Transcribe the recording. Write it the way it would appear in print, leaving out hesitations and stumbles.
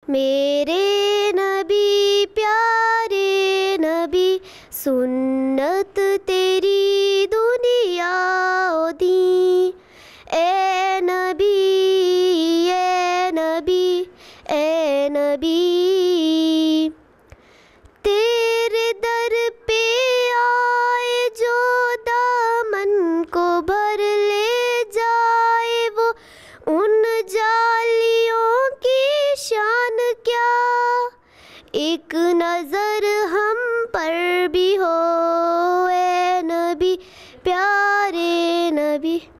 मेरे नबी प्यारे नबी, सुन्नत तेरी दुनिया दी। ए नबी ए नबी ए नबी, तेरे दर पे आए जो दामन को भर ले जाए, वो उन जालियों की शान क्या। एक